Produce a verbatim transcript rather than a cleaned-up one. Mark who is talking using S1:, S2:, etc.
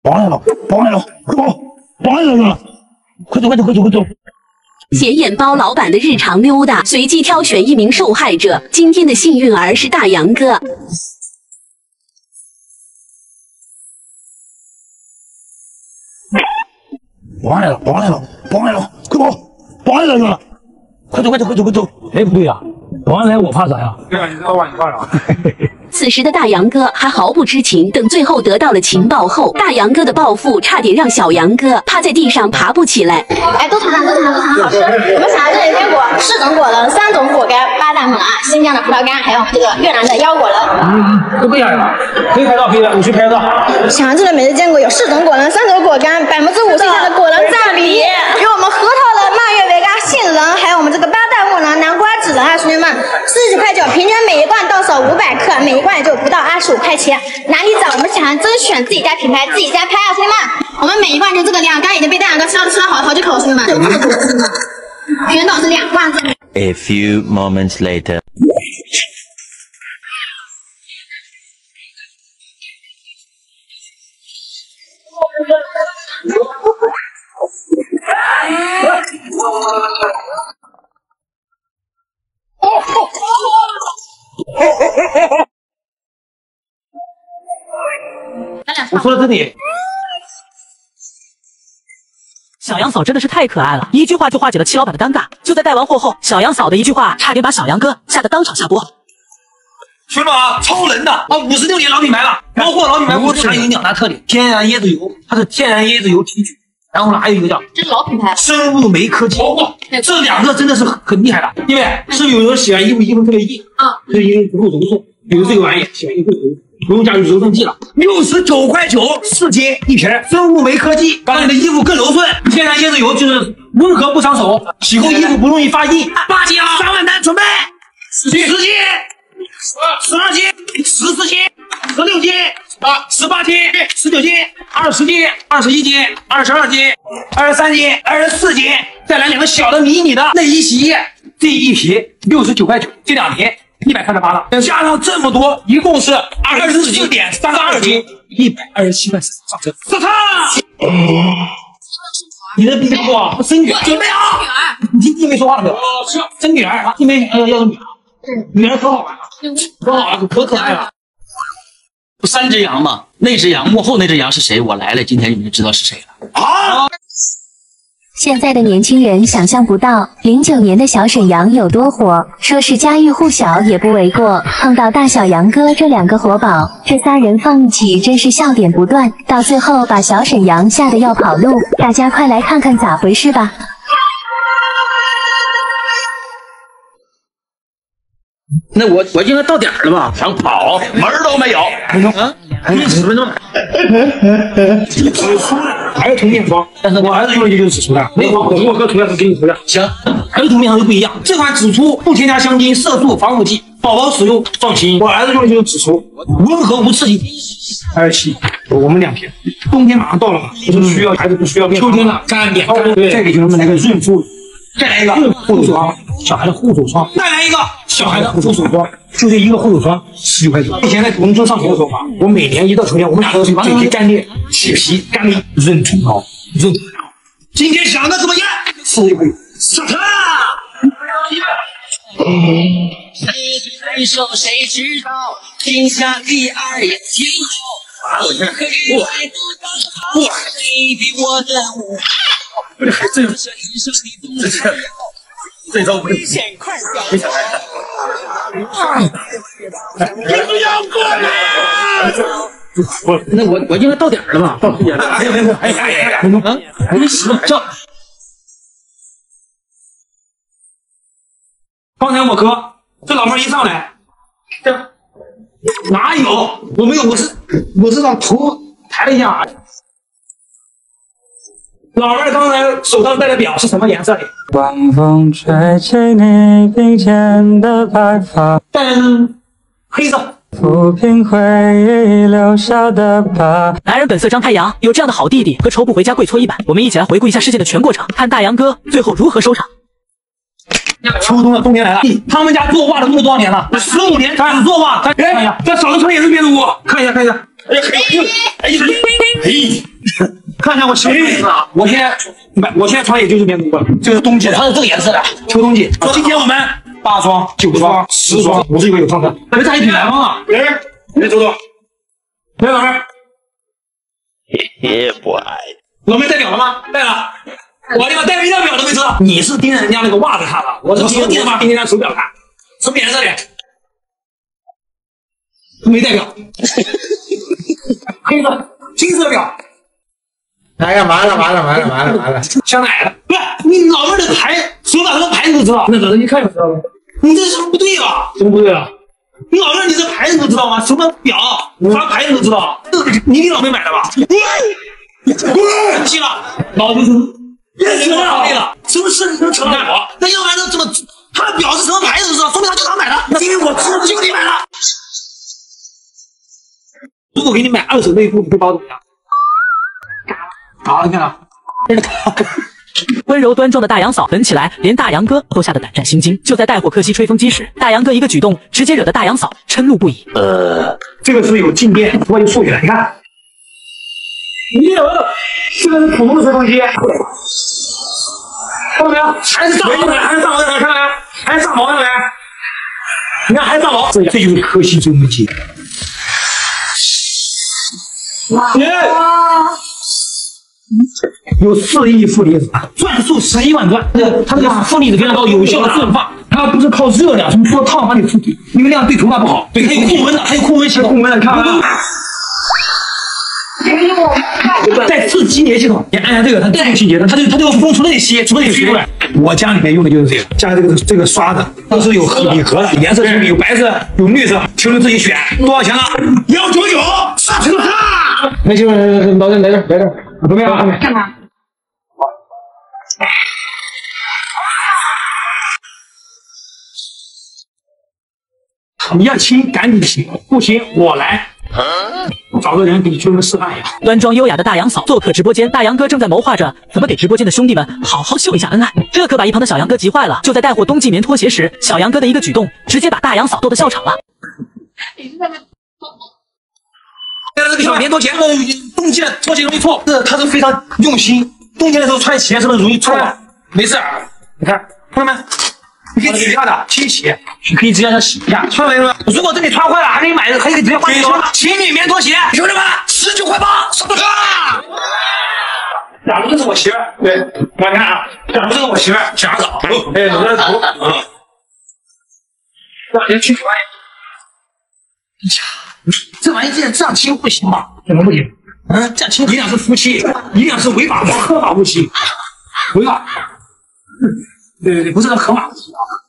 S1: 保安来了，保安来了，快跑！保安来了，快走快走快走快走！
S2: 显眼包老板的日常溜达，随机挑选一名受害者。今天的幸运儿是大杨哥。
S1: 保安来了，保安来了，保安来了，快跑！保安来了，快走快走快走快走！哎，不对呀、啊，保安来我怕啥呀？对啊，你老板你怕啥？
S2: 此时的大杨哥还毫不知情，等最后得到了情报后，大杨哥的报复差点让小杨哥趴在地上爬不起来。
S3: 哎，都谈谈都谈谈都谈好吃。我们想要这里坚果、四种果仁、三种果干、巴旦粉啊、新疆的葡萄干，还有这个越南的腰果仁。
S1: 嗯，都不雅了，可以拍照，可以的，我去拍照。
S3: 想要这个美味坚果有四种果仁、三种果干，百分之五十以上的果仁占比，有我们核桃的蔓越莓干、杏仁，还有我们这个巴旦木仁、南瓜籽仁啊，兄弟们，四十块九，平均每一罐到手五百克，每一罐也就不到二十五块钱。哪里找？我们想要甄选自己家品牌，自己家拍啊，兄弟们，我们每一罐就这个量，刚已经被大杨哥吃了吃了好好几口，兄弟们，原导是两罐子。
S4: A few moments later.
S1: 我说到这里，
S5: 小杨嫂真的是太可爱了，一句话就化解了戚老板的尴尬。就在带完货后，小杨嫂的一句话差点把小杨哥吓得当场下播。
S1: 兄弟们啊，超人的啊，五十六年老品牌了，包括老品牌锅底它有两大特点：天然椰子油，它是天然椰子油提取，然后呢还有一个叫
S3: 这是老品牌，
S1: 生物酶科技。哦，这两个真的是很很厉害的，因为是有人洗完衣服衣服特别硬啊，所以因为不够柔顺，有这个玩意洗完衣服不用加入柔顺剂了，六十九块九四斤一瓶，生物酶科技让你的衣服更柔顺。天然椰子油就是温和不伤手，洗后衣服不容易发硬。八斤啊，三万单准备，十斤，十斤，十二斤，十四斤，十六斤，啊，十八斤，十九斤，二十斤，二十一斤，二十二斤，二十三斤，二十四斤，再来两个小的迷你的内衣洗衣液，这一瓶六十九块九，这两瓶一百三十八了，加上这么多，一共是二十四点三二斤，一百二十七块上车，上车！你的逼不啊？生女儿，准备啊！你听弟妹说话了没有？生女儿，弟妹呃要个女儿，女儿可好玩了，可好了，可可爱了。
S6: 三只羊嘛，那只羊幕后那只羊是谁？我来了，今天你们就知道是谁了
S1: 啊！
S7: 现在的年轻人想象不到零九年的小沈阳有多火，说是家喻户晓也不为过。碰到大小杨哥这两个活宝，这仨人放一起真是笑点不断，到最后把小沈阳吓得要跑路。大家快来看看咋回事吧！
S6: 那我我应该到点儿了吧？想跑门儿都没有。啊，还有十分钟。
S1: 指出还有涂面霜，但是我儿子用的就是指出的，那我我哥涂的是给你涂的。行，儿童面霜就不一样，这款指出不添加香精、色素、防腐剂，宝宝使用放心。我儿子用的就是指出，温和无刺激。二十七，我们两瓶。冬天马上到了嘛，不是需要孩子不需要面霜。秋天了，干点干。对，再给兄弟们来个润肤。再来一个护手霜，小孩的护手霜。再来一个小孩的护手霜，就这一个护手霜十九块九。以前在农村上学的时候嘛，我每年一到秋天，我们俩都嘴皮干裂、起皮、干裂、润唇膏、润唇膏。今天想的怎么样？试一回，上车！谁对手谁知道？天下第二也挺好。我这我我 baby 我的我。这这这这招不是没想来，不要过来！我那我我应该到点了吧？到点了！哎呀哎呀哎呀哎呀！啊，还没洗这。刚才我哥这老妹一上来，这哪有？我没有，我是我是让头抬了一下。老妹儿刚才手上戴的表是什么颜色的？晚风吹起你鬓间的白发，噔，黑色。抚平回忆留下的疤。
S5: 男人本色张太阳，有这样的好弟弟和仇不回家跪搓衣板。我们一起来回顾一下事件的全过程，看大杨哥最后如何收场。
S1: 秋冬了，冬天来了。他们家做袜子做了多少年了？十五年，只做袜。看一下，这嫂子穿也是别的屋。看一下，看一下。哎呀，哎呀，哎呀，哎， 看一下我什么颜色啊？我现在买，我现在穿也就是棉裤，就是冬季的，
S6: 它是这个颜色的，
S1: 秋冬季。今天我们八双、九双、十双，五十一个有上身。咱们再一品来方啊！来人，来走走，来老妹儿。
S4: Yeah, boy。
S1: 老妹戴表了吗？戴了。我他妈戴冰箱表都没知道，你是盯着人家那个袜子看了，我是盯着盯着人家手表看，什么颜色的？没戴表。黑色、金色的表。
S8: 哎呀，完了完了完了完了完了！
S1: 香奈儿，不是你老妹儿的牌，手表上的牌子都知道，那长得一看就知道了。你这是不是不对吧？什么不对啊？你老妹儿你这牌子都知道吗？什么表，啥牌子都知道？这个你给老妹买的吧？生气了，老子就是别说了，对了，什么事你能成干我？那要不然他怎么他的表是什么牌子都知道，说明他就他买的，因为我知道就给你买了。如果给你买二手内裤，你会把我怎么样？好，你看到。
S5: 温柔端庄的大杨嫂闻起来，连大杨哥都吓得胆战心惊。就在带火克西吹风机时，大杨哥一个举动，直接惹得大杨嫂嗔怒不已。
S1: 呃，这个是有静电，我就竖起来，你看，你有，这个是普通的吹风机，看到没有？还是上毛的，还是上毛的，看到没？还是上毛的没？你看还是上毛，这这就是科西吹风机。哇！有四亿负离子，转速十一万转，这个它这个负离子非常高，有效的释放。它不是靠热量，什么说烫把你出体，因为那样对头发不好。对，它有控温的，它有控温系统。控温的，你看看。带自激节系统，你按下这个，它自动清洁，它就它就风从那里吸，从那里吸出来。我家里面用的就是这个，加这个这个刷子，都是有礼盒的，颜色是有白色，有绿色，球球自己选。多少钱呢？幺九九，上车啦！那就老郑来这来这，怎么样？干嘛？你要亲赶紧亲，不行我来。找个人给你专门示范一下。
S5: 端庄优雅的大杨嫂做客直播间，大杨哥正在谋划着怎么给直播间的兄弟们好好秀一下恩爱，这可把一旁的小杨哥急坏了。就在带货冬季棉拖鞋时，小杨哥的一个举动直接把大杨嫂逗得笑场了。
S1: 你是在那？这个小棉拖鞋，冬季的拖鞋容易错，这他是非常用心。冬天的时候穿鞋是不是容易错？没事，你看看到没？你可以取下的清洗，你可以直接让它洗一下，看到没有？如果这里穿坏了，还可以买，还可以直接换一双情侣棉拖鞋，兄弟们，十九块八，上车！假如这是我媳妇儿，对，大家看啊，假如这是我媳妇儿，小杨嫂，哎，我这头，嗯，这玩意去玩意，哎呀，这玩意既然这样亲不行吧？怎么不行？嗯，这样亲，你俩是夫妻，你俩是违法的合法夫妻，违法。对对对，不是个合法的。